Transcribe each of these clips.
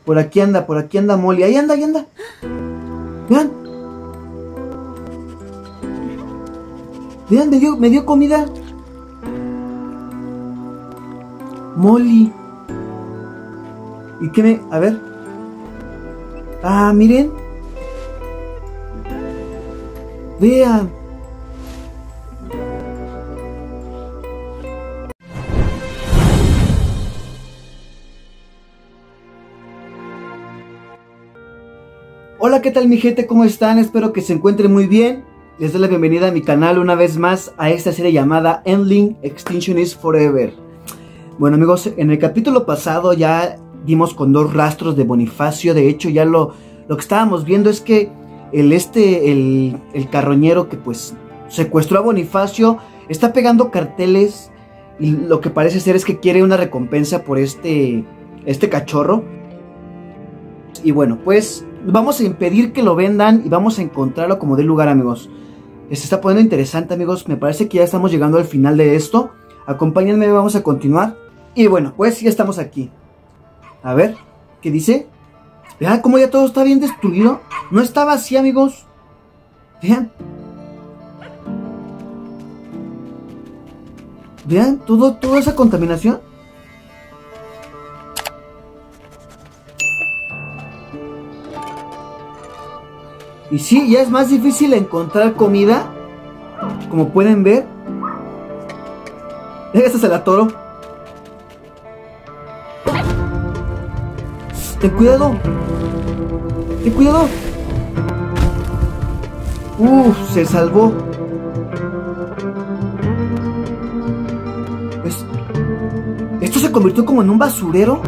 Por aquí anda Molly. Ahí anda, ahí anda. Vean. Vean, me dio comida. Molly. ¿Y qué me...? A ver. Ah, miren. Vean. Hola, ¿qué tal mi gente? ¿Cómo están? Espero que se encuentren muy bien. Les doy la bienvenida a mi canal una vez más a esta serie llamada Endling Extinction is Forever. Bueno amigos, en el capítulo pasado ya dimos con dos rastros de Bonifacio. De hecho ya lo que estábamos viendo es que el carroñero que pues secuestró a Bonifacio está pegando carteles y lo que parece ser es que quiere una recompensa por este cachorro. Y bueno, pues vamos a impedir que lo vendan y vamos a encontrarlo como dé lugar, amigos. Se está poniendo interesante, amigos. Me parece que ya estamos llegando al final de esto. Acompáñenme, vamos a continuar. Y bueno, pues ya estamos aquí. A ver, ¿qué dice? Vean cómo ya todo está bien destruido. No estaba así, amigos. Vean. Vean, toda esa contaminación. Y sí, ya es más difícil encontrar comida. Como pueden ver. Este se la toro. Ten cuidado. Ten cuidado. Se salvó. Esto se convirtió como en un basurero.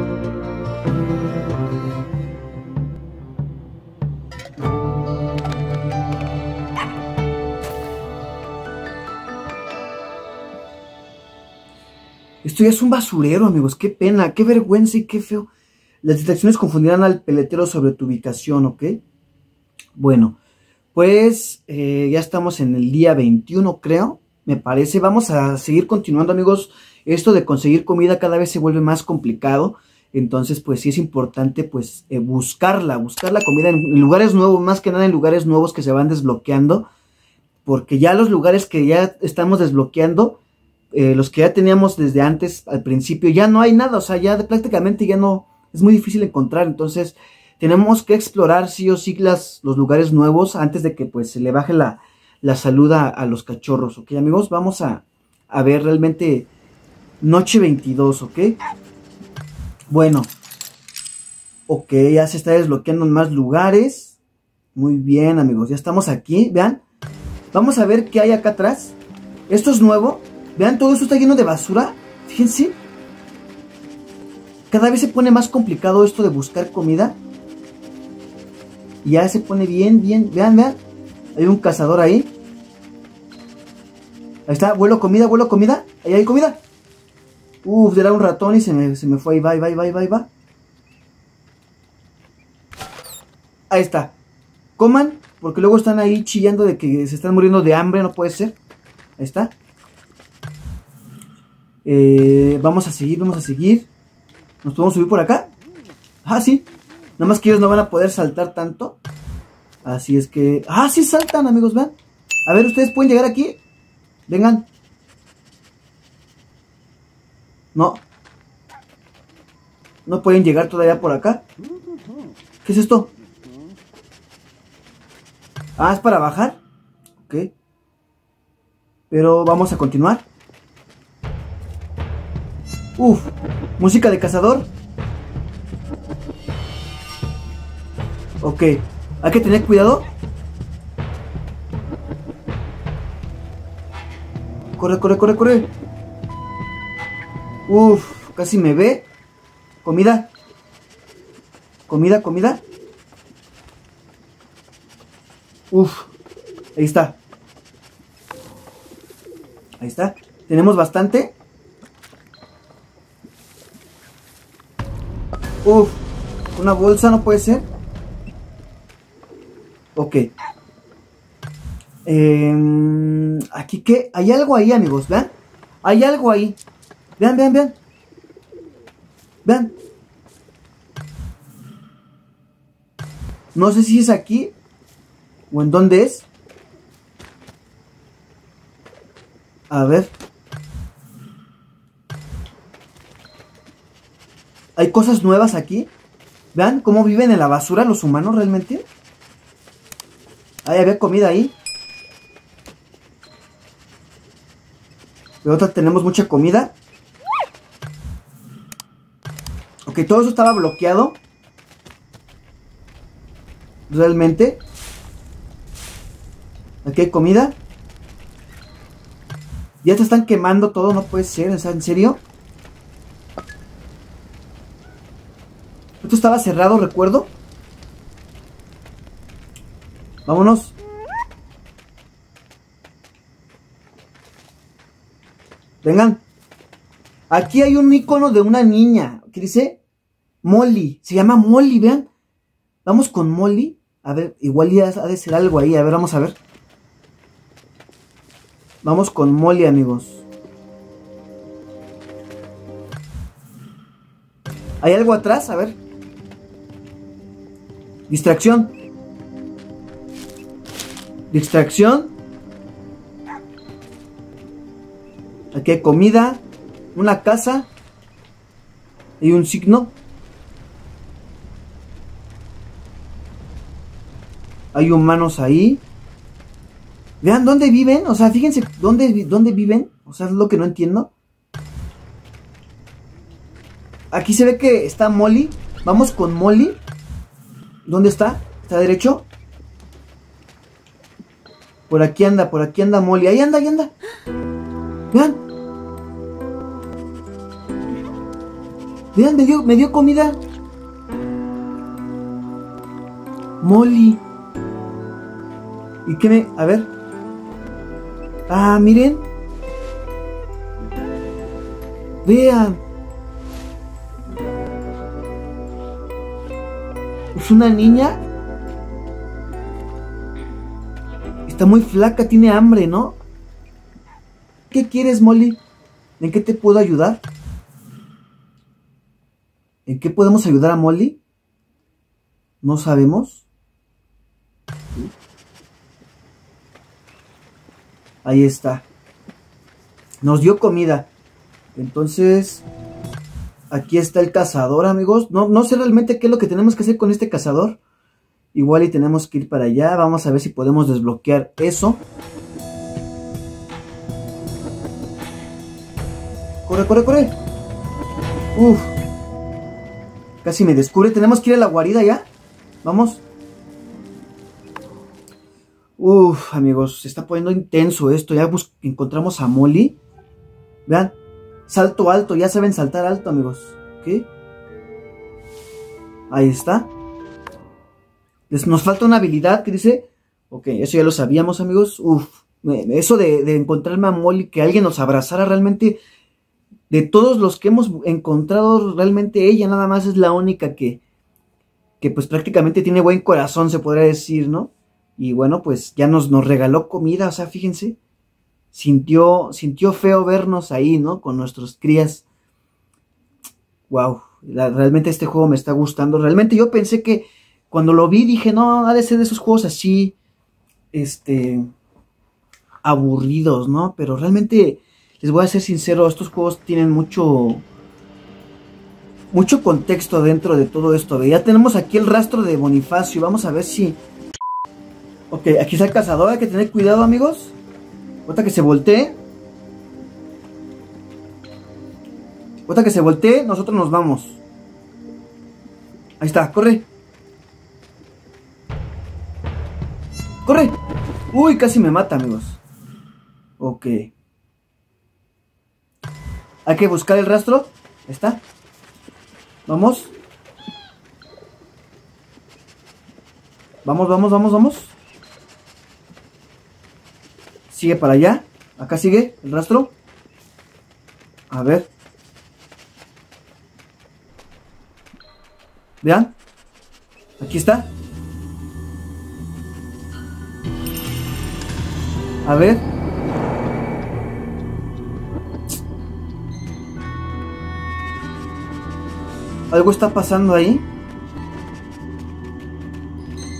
Esto ya es un basurero, amigos. Qué pena, qué vergüenza y qué feo. Las distracciones confundirán al peletero sobre tu ubicación, ¿ok? Bueno, pues ya estamos en el día 21, creo. Me parece. Vamos a seguir continuando, amigos. Esto de conseguir comida cada vez se vuelve más complicado. Entonces, pues sí es importante, pues, buscar la comida en lugares nuevos. Más que nada en lugares nuevos que se van desbloqueando. Porque ya los lugares que ya estamos desbloqueando... los que ya teníamos desde antes, al principio, ya no hay nada, o sea, ya prácticamente ya no, es muy difícil encontrar. Entonces tenemos que explorar sí o sí los lugares nuevos antes de que pues se le baje la salud a los cachorros, ¿ok, amigos? Vamos a ver realmente noche 22, ¿ok? Bueno, ok, ya se está desbloqueando en más lugares. Muy bien, amigos, ya estamos aquí, vean. Vamos a ver qué hay acá atrás. Esto es nuevo. Vean, todo esto está lleno de basura. Fíjense. Cada vez se pone más complicado esto de buscar comida. Y ya se pone bien. Vean. Hay un cazador ahí. Ahí está, vuelo comida. Ahí hay comida. Era un ratón y se me fue. Ahí va. Ahí está. Coman, porque luego están ahí chillando de que se están muriendo de hambre. No puede ser. Ahí está. Vamos a seguir. ¿Nos podemos subir por acá? Ah, sí. Nada más que ellos no van a poder saltar tanto. Así es que... Ah, sí saltan, amigos, vean. A ver, ¿ustedes pueden llegar aquí? Vengan. No. No pueden llegar todavía por acá. ¿Qué es esto? Ah, ¿es para bajar? Ok. Pero vamos a continuar. Música de cazador. Ok, hay que tener cuidado. Corre. Casi me ve. Comida. Ahí está. Tenemos bastante. Una bolsa, no puede ser. Ok. Aquí que hay algo ahí, amigos, vean. Hay algo ahí. Vean. No sé si es aquí o en dónde es. A ver. Hay cosas nuevas aquí. Vean cómo viven en la basura los humanos realmente. Ahí había comida ahí. Pero otra tenemos mucha comida. Ok, todo eso estaba bloqueado. Realmente. Aquí hay comida. Ya te están quemando todo, no puede ser, o sea, ¿en serio? Esto estaba cerrado, recuerdo. Vámonos. Vengan. Aquí hay un icono de una niña que dice Molly. Se llama Molly, vean. Vamos con Molly. A ver, igual ya ha de ser algo ahí. A ver, vamos a ver. Vamos con Molly, amigos. ¿Hay algo atrás? A ver. Distracción. Distracción. Aquí hay comida. Una casa. Y un signo. Hay humanos ahí. Vean dónde viven. O sea, fíjense dónde viven. O sea, es lo que no entiendo. Aquí se ve que está Molly. Vamos con Molly. ¿Dónde está? ¿Está derecho? Por aquí anda Molly. Ahí anda, ahí anda. Vean. Vean, me dio comida. Molly. ¿Y qué me...? A ver. Ah, miren. Vean. Es una niña. Está muy flaca, tiene hambre, ¿no? ¿Qué quieres, Molly? ¿En qué te puedo ayudar? ¿En qué podemos ayudar a Molly? No sabemos. Ahí está. Nos dio comida. Entonces, aquí está el cazador, amigos. No sé realmente qué es lo que tenemos que hacer con este cazador. Igual y tenemos que ir para allá. Vamos a ver si podemos desbloquear eso. ¡Corre, corre, corre! ¡Uf! Casi me descubre. ¿Tenemos que ir a la guarida ya? Vamos. Uf, amigos. Se está poniendo intenso esto. Ya encontramos a Molly. Vean. Salto alto. Ya saben saltar alto, amigos. ¿Qué? Ahí está. Nos falta una habilidad que dice... Ok, eso ya lo sabíamos, amigos. Uf. Eso de encontrarme a Molly, que alguien nos abrazara realmente... De todos los que hemos encontrado, realmente ella nada más es la única que pues prácticamente tiene buen corazón, se podría decir, ¿no? Y bueno, pues ya nos regaló comida, o sea, fíjense. Sintió feo vernos ahí, ¿no? Con nuestros crías. Wow, realmente este juego me está gustando. Realmente yo pensé que cuando lo vi dije, no, ha de ser de esos juegos así, aburridos, ¿no? Pero realmente... Les voy a ser sincero, estos juegos tienen mucho contexto dentro de todo esto. Ya tenemos aquí el rastro de Bonifacio. Vamos a ver si... Ok, aquí está el cazador. Hay que tener cuidado, amigos. Ahorita que se voltee. Nosotros nos vamos. Ahí está, corre. ¡Corre! Uy, casi me mata, amigos. Ok. Hay que buscar el rastro. Ahí está. Vamos. Vamos. Sigue para allá. Acá sigue el rastro. A ver. Vean. Aquí está. A ver. Algo está pasando ahí.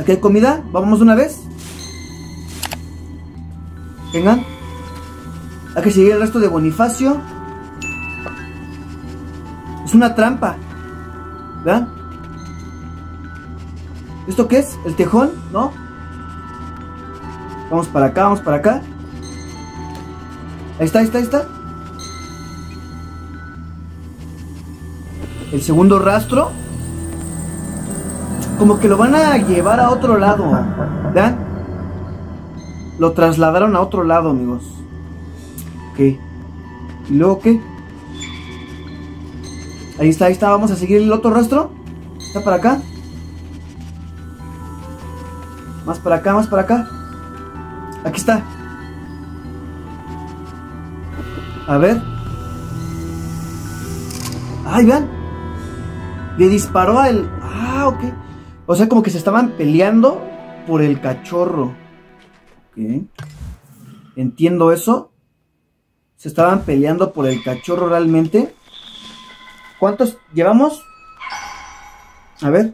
Aquí hay comida, vamos de una vez. Vengan. Hay que seguir el resto de Bonifacio. Es una trampa. ¿Vean? ¿Esto qué es? ¿El tejón? ¿No? Vamos para acá, vamos para acá. Ahí está, ahí está, ahí está. El segundo rastro. Como que lo van a llevar a otro lado. ¿Vean? Lo trasladaron a otro lado, amigos. Ok. ¿Y luego qué? Ahí está, ahí está. Vamos a seguir el otro rastro. Está para acá. Más para acá, más para acá. Aquí está. A ver. Ay, vean. Le disparó a él. Ah, ok. O sea, como que se estaban peleando por el cachorro. Ok. Entiendo eso. Se estaban peleando por el cachorro realmente. ¿Cuántos llevamos? A ver.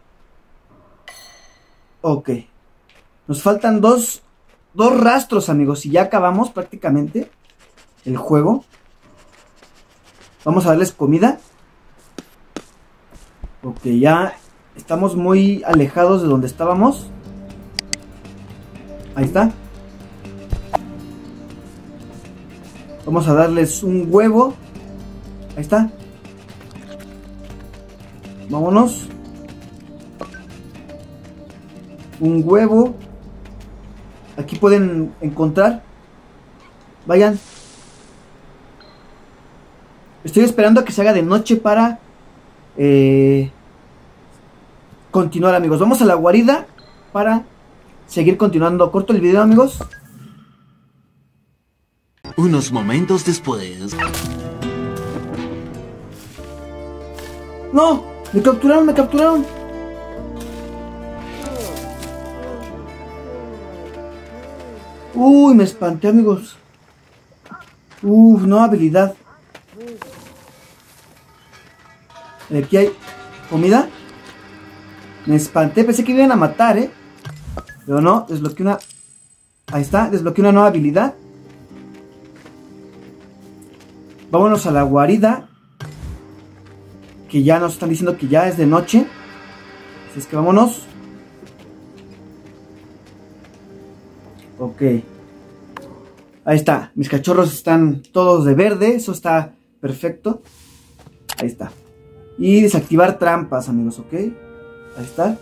Ok. Nos faltan dos rastros, amigos. Y ya acabamos prácticamente el juego. Vamos a darles comida. Ok, ya estamos muy alejados de donde estábamos. Ahí está. Vamos a darles un huevo. Ahí está. Vámonos. Un huevo. Aquí pueden encontrar. Vayan. Estoy esperando a que se haga de noche para continuar, amigos. Vamos a la guarida para seguir continuando. Corto el video, amigos. Unos momentos después. ¡No! ¡Me capturaron, me capturaron! Uy, me espanté, amigos. Uf, no habilidad. Aquí hay comida. Me espanté, pensé que me iban a matar, pero no, desbloqueé una. Ahí está, desbloqueé una nueva habilidad. Vámonos a la guarida. Que ya nos están diciendo que ya es de noche. Así es que vámonos. Ok. Ahí está. Mis cachorros están todos de verde. Eso está perfecto. Ahí está. Y desactivar trampas, amigos, ok. Ahí está.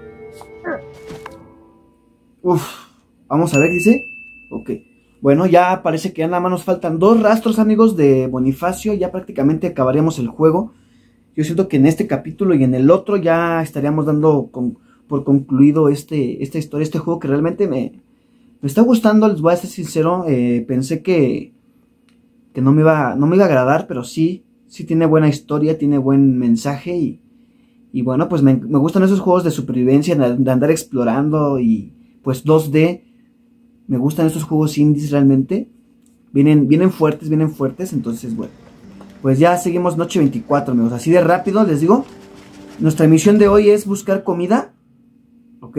Uf. Vamos a ver, dice. Ok. Bueno, ya parece que ya nada más nos faltan 2 rastros, amigos, de Bonifacio. Ya prácticamente acabaríamos el juego. Yo siento que en este capítulo y en el otro ya estaríamos dando por concluido esta historia, este juego que realmente me está gustando. Les voy a ser sincero, pensé que no me iba a agradar, pero sí tiene buena historia, tiene buen mensaje y bueno, pues me gustan esos juegos de supervivencia, de andar explorando y pues 2D. Me gustan estos juegos indies realmente. Vienen fuertes, entonces bueno. Pues ya seguimos noche 24, amigos. Así de rápido, les digo. Nuestra misión de hoy es buscar comida. ¿Ok?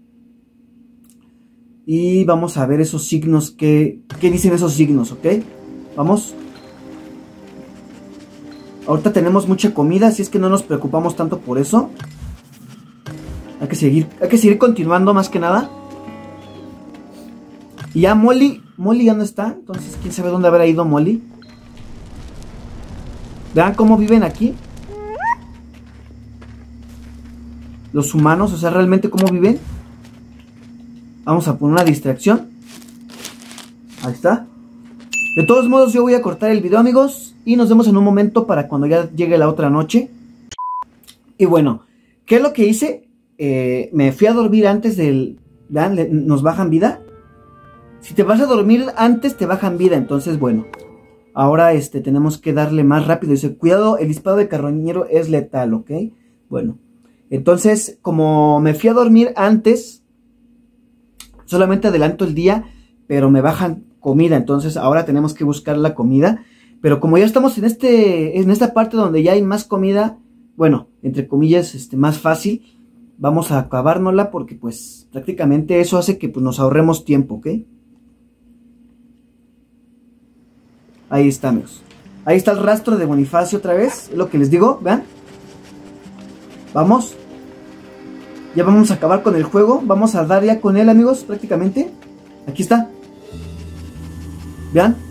Y vamos a ver esos signos. ¿Qué dicen esos signos? ¿Ok? Vamos. Ahorita tenemos mucha comida, así es que no nos preocupamos tanto por eso. Hay que seguir continuando más que nada. Y ya Molly ya no está. Entonces, ¿quién sabe dónde habrá ido Molly? Vean cómo viven aquí los humanos, o sea, realmente cómo viven. Vamos a poner una distracción. Ahí está. De todos modos, yo voy a cortar el video, amigos, y nos vemos en un momento para cuando ya llegue la otra noche. Y bueno, ¿qué es lo que hice? Me fui a dormir antes del... Vean, nos bajan vida. Si te vas a dormir antes, te bajan vida, entonces bueno. Ahora tenemos que darle más rápido. Dice, cuidado, el disparo de carroñero es letal, ¿ok? Bueno, entonces, como me fui a dormir antes, solamente adelanto el día, pero me bajan comida. Entonces, ahora tenemos que buscar la comida. Pero como ya estamos en esta parte donde ya hay más comida, bueno, entre comillas, más fácil, vamos a acabárnosla porque pues prácticamente eso hace que pues, nos ahorremos tiempo, ¿ok? Ahí está, amigos. Ahí está el rastro de Bonifacio otra vez, es lo que les digo, vean. Vamos. Ya vamos a acabar con el juego, vamos a dar ya con él, amigos, prácticamente. Aquí está. Vean.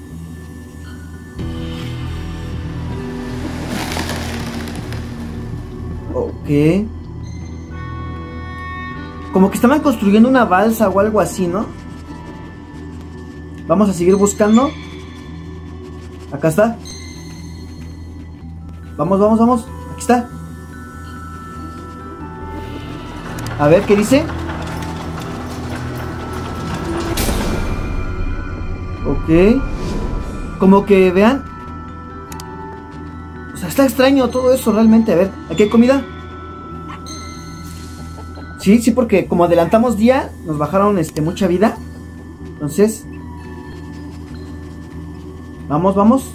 Ok. Como que estaban construyendo una balsa o algo así, ¿no? Vamos a seguir buscando. Acá está. Vamos, vamos, vamos. Aquí está. A ver, ¿qué dice? Ok. Como que vean. O sea, está extraño todo eso realmente. A ver, ¿aquí hay comida? Sí, sí, porque como adelantamos día, nos bajaron mucha vida. Entonces, vamos, vamos.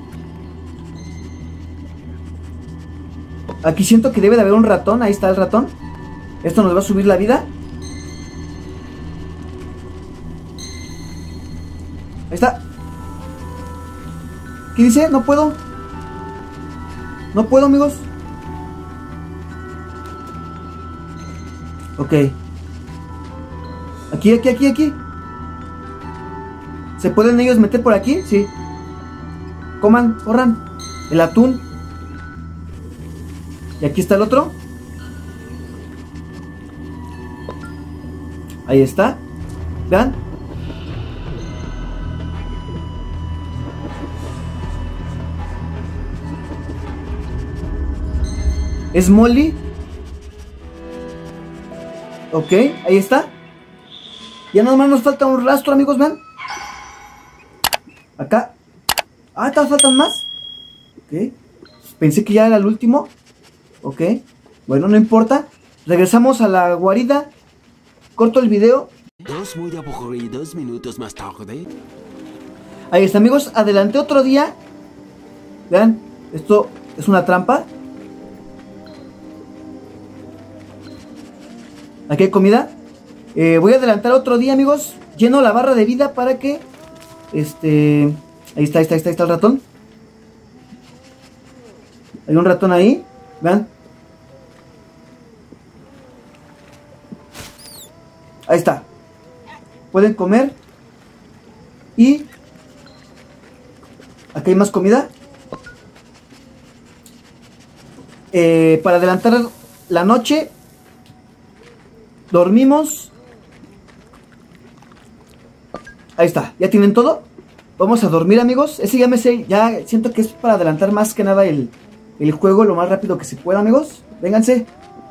Aquí siento que debe de haber un ratón. Ahí está el ratón. Esto nos va a subir la vida. Ahí está. ¿Qué dice? No puedo. No puedo, amigos. Ok. Aquí, aquí, aquí, aquí. ¿Se pueden ellos meter por aquí? Sí. Coman, corran. El atún. Y aquí está el otro. Ahí está. Vean. Es Molly. Ok, ahí está. Ya nada más nos falta un rastro, amigos, vean. Acá. Ah, ¿te faltan más? Ok. Pensé que ya era el último. Ok. Bueno, no importa. Regresamos a la guarida. Corto el video. 2 muy aburridos minutos más tarde. Ahí está, amigos. Adelanté otro día. Vean, esto es una trampa. Aquí hay comida. Voy a adelantar otro día, amigos. Lleno la barra de vida para que... Ahí está, ahí está el ratón. Hay un ratón ahí. Vean. Ahí está. Pueden comer. Y... aquí hay más comida. Para adelantar la noche... dormimos. Ahí está, ya tienen todo. Vamos a dormir, amigos. Ese ya me sé, ya siento que es para adelantar más que nada el juego lo más rápido que se pueda, amigos. Vénganse.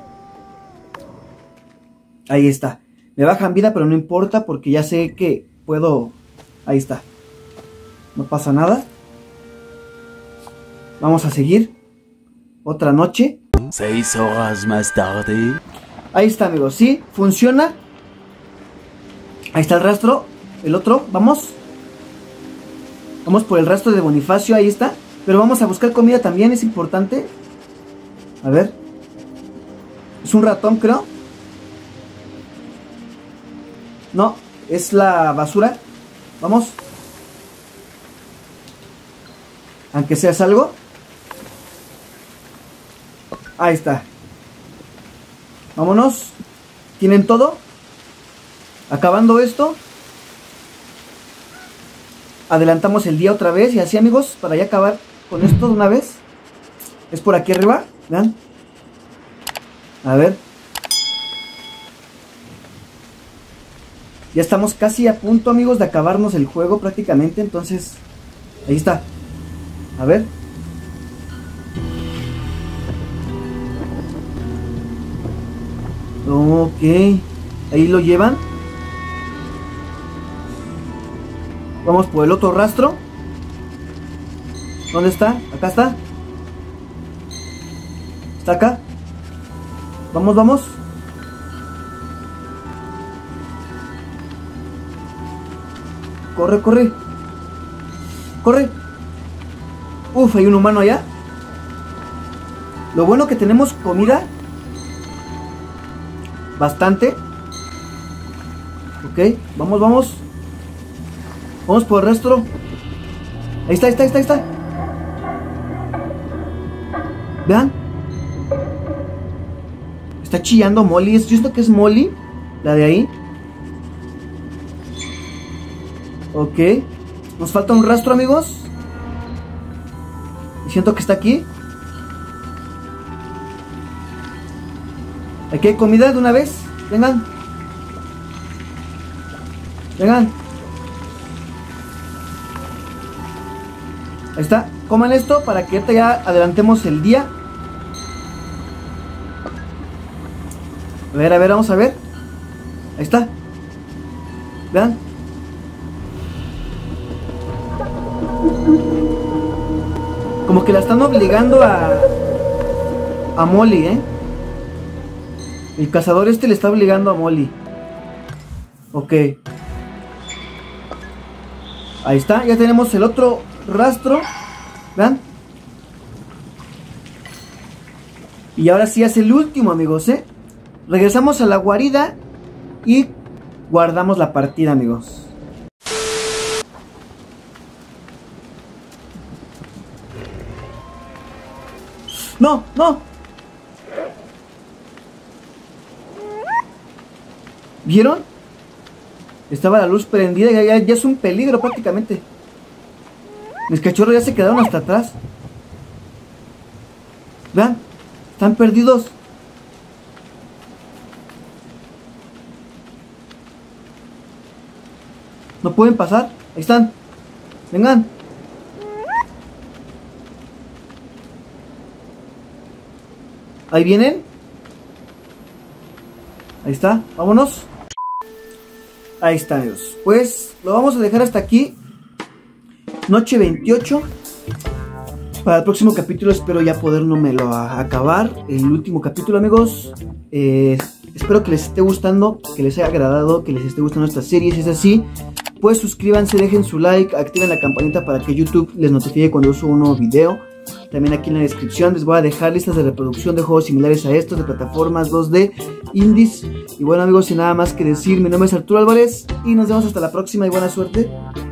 Ahí está. Me bajan vida, pero no importa porque ya sé que puedo... ahí está. No pasa nada. Vamos a seguir. Otra noche. 6 horas más tarde. Ahí está, amigos, sí, funciona. Ahí está el rastro. El otro, vamos. Vamos por el rastro de Bonifacio, ahí está. Pero vamos a buscar comida también, es importante. A ver. Es un ratón, creo. No, es la basura. Vamos. Aunque seas algo. Ahí está. Vámonos. ¿Tienen todo? Acabando esto, adelantamos el día otra vez. Y así, amigos, para ya acabar con esto de una vez. Es por aquí arriba. Vean. A ver. Ya estamos casi a punto, amigos, de acabarnos el juego prácticamente. Entonces, ahí está. A ver. Ok, ahí lo llevan. Vamos por el otro rastro. ¿Dónde está? Acá está. Está acá. Vamos, vamos. Corre, corre. Corre. Uf, hay un humano allá. Lo bueno que tenemos comida. bastante. Ok, vamos, vamos. Vamos por el rastro. Ahí está, ahí está, ahí está, ahí está. Vean. Está chillando Molly. Yo siento que es Molly, la de ahí. Ok. Nos falta un rastro, amigos. Y siento que está aquí. Aquí hay comida de una vez. Vengan. Vengan. Ahí está. Coman esto para que ahorita ya adelantemos el día. A ver, vamos a ver. Ahí está. Vean. Como que la están obligando a Molly, ¿eh? El cazador este le está obligando a Molly. Ok. Ahí está, ya tenemos el otro rastro. ¿Vean? Y ahora sí es el último, amigos, ¿eh? Regresamos a la guarida y guardamos la partida, amigos. ¡No! ¡No! ¿Vieron? Estaba la luz prendida y ya es un peligro prácticamente. Mis cachorros ya se quedaron hasta atrás. Vean, están perdidos. No pueden pasar. Ahí están. Vengan. Ahí vienen. Ahí está. Vámonos. Ahí está, amigos. Pues lo vamos a dejar hasta aquí. Noche 28. Para el próximo capítulo espero ya podérnoslo acabar. El último capítulo, amigos. Espero que les esté gustando, que les haya agradado, que les esté gustando esta serie. Si es así, pues suscríbanse, dejen su like, activen la campanita para que YouTube les notifique cuando subo un nuevo video. También aquí en la descripción les voy a dejar listas de reproducción de juegos similares a estos, de plataformas 2D, indies. Y bueno, amigos, sin nada más que decir, mi nombre es Arturo Álvarez y nos vemos hasta la próxima y buena suerte.